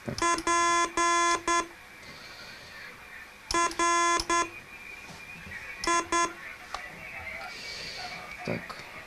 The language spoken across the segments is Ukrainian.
Так.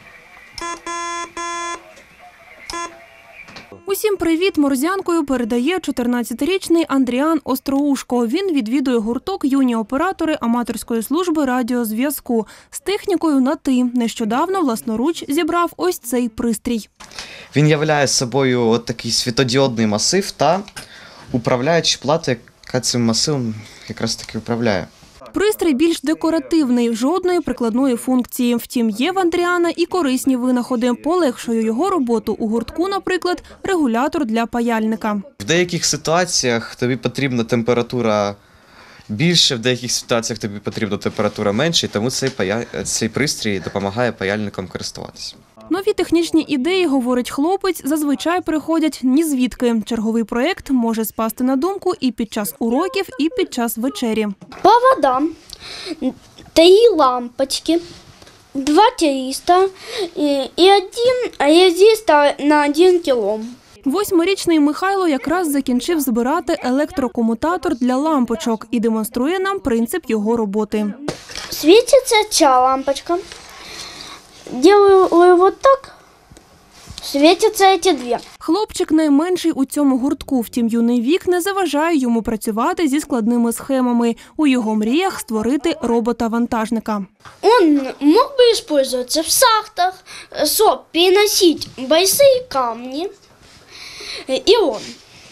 Усім привіт! Морзянкою передає 14-річний Андріан Остроушко. Він відвідує гурток «Юні оператори» аматорської служби радіозв'язку. З технікою на «ти». Нещодавно власноруч зібрав ось цей пристрій. Він являє собою от такий світодіодний масив та управляюча плата, яка цим масивом якраз таки управляє. Пристрій більш декоративний, жодної прикладної функції. Втім, є в Андріана і корисні винаходи. Полегшує його роботу у гуртку, наприклад, регулятор для паяльника. В деяких ситуаціях тобі потрібна температура більше, в деяких ситуаціях тобі потрібна температура менше, і тому цей пристрій допомагає паяльникам користуватися. Нові технічні ідеї, говорить хлопець, зазвичай приходять ні звідки. Черговий проєкт може спасти на думку і під час уроків, і під час вечері. Провода, 3 лампочки, 2 тириста и 1 резистор на 1 килом. 8-річний Михайло якраз закінчив збирати електрокомутатор для лампочок і демонструє нам принцип його роботи. Светится ця лампочка. Делаю вот так, светятся эти 2. Хлопчик найменший у цьому гуртку, втім юний вік не заважає йому працювати зі складними схемами. У його мріях створити робота-вантажника. Он мог бы использоваться в шахтах, чтобы переносить большие камни. И он.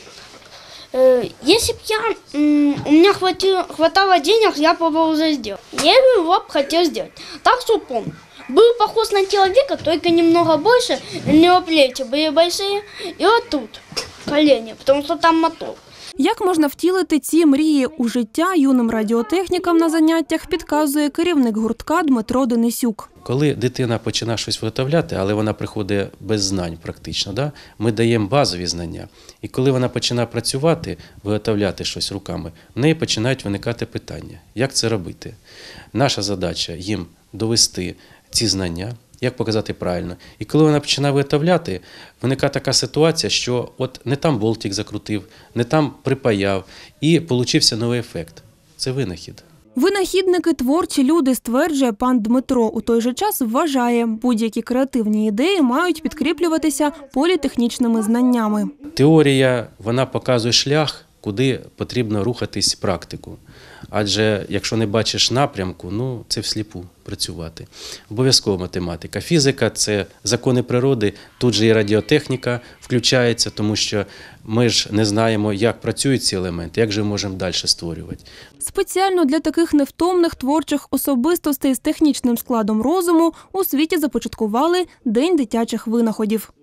Если бы у меня хватало денег, я бы его уже сделал. Я его бы хотел сделать. Так, чтобы он был похож на человека, только немного больше, у него плечи были большие, и вот тут колени, потому что там мотор. Як можна втілити ці мрії у життя юним радіотехнікам на заняттях, підказує керівник гуртка Дмитро Денисюк. Коли дитина починає щось виготовляти, але вона приходить без знань практично, ми даємо базові знання. І коли вона починає працювати, виготовляти щось руками, в неї починають виникати питання, як це робити. Наша задача їм довести ці знання, як показати правильно. І коли вона починає виготовляти, виникає така ситуація, що от не там болтик закрутив, не там припаяв, і получився новий ефект. Це винахід. Винахідники – творчі люди, стверджує пан Дмитро. У той же час вважає, будь-які креативні ідеї мають підкріплюватися політехнічними знаннями. Теорія, вона показує шлях, куди потрібно рухатись практику. Адже якщо не бачиш напрямку, це всліпу працювати. Обов'язково математика. Фізика – це закони природи, тут же і радіотехніка включається, тому що ми ж не знаємо, як працюють ці елементи, як же можемо далі створювати. Спеціально для таких невтомних творчих особистостей з технічним складом розуму у світі започаткували День дитячих винаходів.